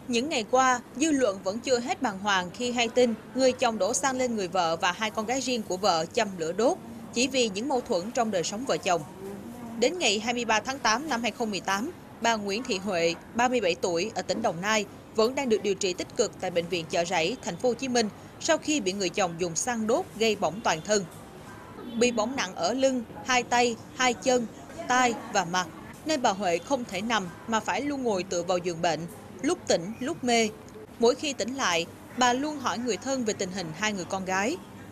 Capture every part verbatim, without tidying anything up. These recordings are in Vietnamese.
Những ngày qua, dư luận vẫn chưa hết bàng hoàng khi hay tin người chồng đổ xăng lên người vợ và hai con gái riêng của vợ châm lửa đốt chỉ vì những mâu thuẫn trong đời sống vợ chồng. Đến ngày hai mươi ba tháng tám năm hai nghìn không trăm mười tám, bà Nguyễn Thị Huệ, ba mươi bảy tuổi ở tỉnh Đồng Nai, vẫn đang được điều trị tích cực tại bệnh viện Chợ Rẫy, thành phố Hồ Chí Minh sau khi bị người chồng dùng xăng đốt gây bỏng toàn thân. Bị bỏng nặng ở lưng, hai tay, hai chân, tai và mặt, nên bà Huệ không thể nằm mà phải luôn ngồi tựa vào giường bệnh, lúc tỉnh, lúc mê. Mỗi khi tỉnh lại, bà luôn hỏi người thân về tình hình hai người con gái.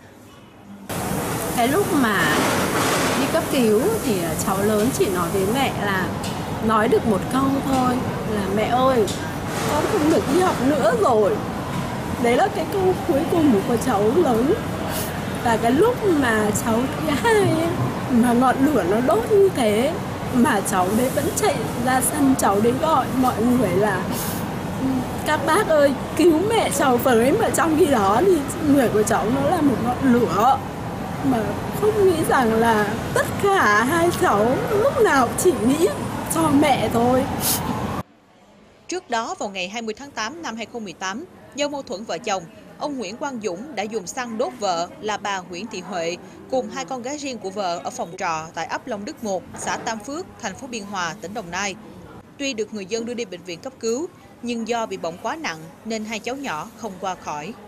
Cái lúc mà đi cấp cứu thì cháu lớn chỉ nói với mẹ là nói được một câu thôi là mẹ ơi, con không được đi học nữa rồi. Đấy là cái câu cuối cùng của cháu lớn. Và cái lúc mà cháu thứ hai ấy, mà ngọn lửa nó đốt như thế mà cháu đấy vẫn chạy ra sân, cháu đấy gọi mọi người là các bác ơi cứu mẹ cháu với, mà trong khi đó thì người của cháu nó là một ngọn lửa mà không nghĩ rằng là tất cả hai cháu lúc nào chỉ nghĩ cho mẹ thôi. Trước đó vào ngày hai mươi tháng tám năm hai nghìn không trăm mười tám, do mâu thuẫn vợ chồng, ông Nguyễn Quang Dũng đã dùng xăng đốt vợ là bà Nguyễn Thị Huệ cùng hai con gái riêng của vợ ở phòng trọ tại ấp Long Đức một, xã Tam Phước, thành phố Biên Hòa, tỉnh Đồng Nai. Tuy được người dân đưa đi bệnh viện cấp cứu, nhưng do bị bỏng quá nặng nên hai cháu nhỏ không qua khỏi.